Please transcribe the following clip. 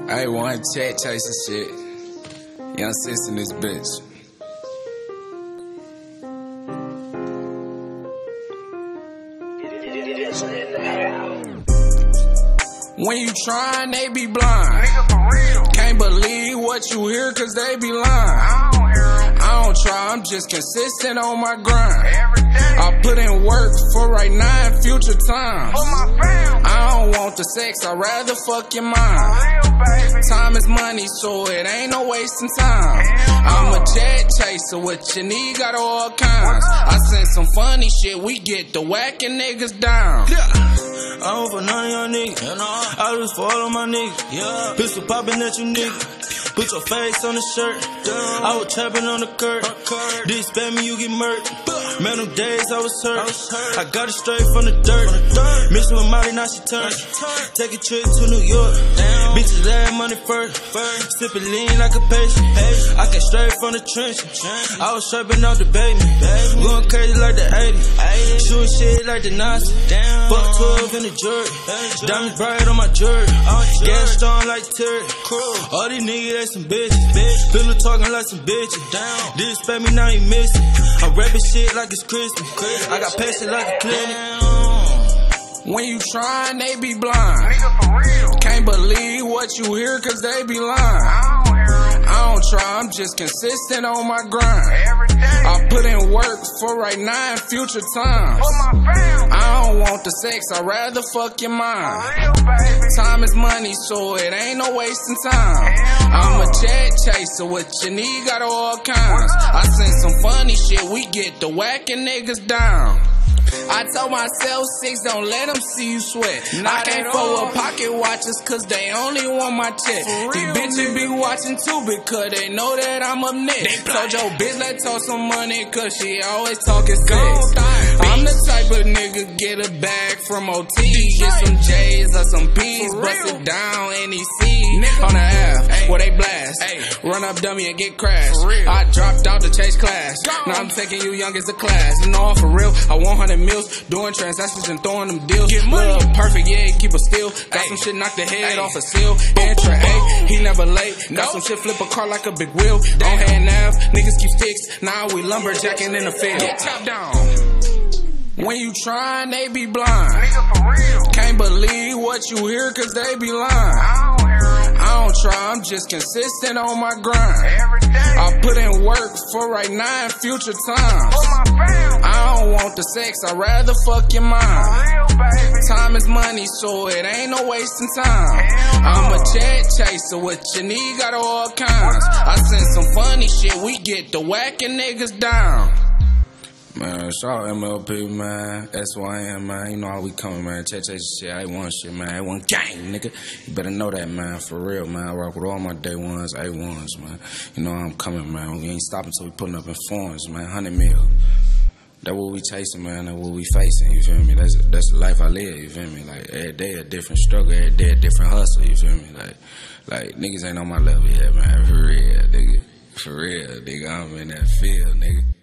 I ain't want chat chasing shit. Young sis in this bitch. When you trying, they be blind. Can't believe what you hear, cause they be lying. I don't try, I'm just consistent on my grind. I put in work for right now and future times. I don't want the sex, I'd rather fuck your mind. Time is money, so it ain't no wasting time. I'm a jet chaser, what you need, got all kinds. I send some funny shit, we get the whacking niggas down. I don't for none of y'all niggas. I just for all of my niggas. Pistol popping at you niggas. Put your face on the shirt. I was trapping on the curb. Disrespect me, you get murked. Man, them days I was hurt. I got it straight from the dirt. Mixed with Molly, now she turned. Take a trip to New York. Bitches last money first. Sipping lean like a patient. I came straight from the trench. I was strapping out the baby. Going crazy like the 80s. Shooting shit like the Nazi. Fuck 12 in the jury. Diamonds bright on my jury. Gas strong like Terry. All these niggas, they some bitches. Pillow talking like some bitches. Disrespect me, now you miss it. I'm rapping shit like it's Christmas. I got passion like a clinic. When you trying, they be blind. Can't believe what you hear, cause they be lying. I don't try, I'm just consistent on my grind. I put in work for right now and future times. I don't want the sex, I'd rather fuck your mind. Time is money, so it ain't no wasting time. I'm a jet chaser, what you need, got all kinds. I send some funny shit, we get the whacking niggas down. I told myself 6, don't let them see you sweat. I can't forward pocket watchers, cause they only want my check. These bitches be watching too, because they know that I'm up next. Told your bitch let's talk some money, cause she always talking sex. I'm the type of nigga get a bag from OT. Get some J's or some P's, bust it down NEC. On the F, where they blast. Run up dummy and get crashed. I dropped out to chase class. Now I'm taking you young as a class. And all for real, I 100 mils. Doing transactions and throwing them deals. Look perfect, yeah, keep a steal. Got some shit knock the head off a seal. Entra A, he never late. Got some shit flip a car like a big wheel. Don't have nav, niggas keep sticks. Now we lumberjacking in the field. Get chopped down. When you trying, they be blind. Can't believe what you hear, cause they be lying. I don't try, I'm just consistent on my grind. I put in work for right now and future times. I don't want the sex, I'd rather fuck your mind. Time is money, so it ain't no wasting time. I'm a jet chaser, what you need, got all kinds. I send some funny shit, we get the whacking niggas down. Man, shout out MLP, man. SYM, man. You know how we coming, man. Check shit. I want shit, man. I want gang, nigga. You better know that, man. For real, man. I rock with all my day ones, A1s, man. You know how I'm coming, man. We ain't stopping till we putting up in forms, man. 100 mil. That's what we chasing, man. That's what we facing, you feel me? That's the life I live, you feel me? Like, every day a different struggle, every day a different hustle, you feel me? Like niggas ain't on my level yet, man. For real, nigga. For real, nigga. I'm in that field, nigga.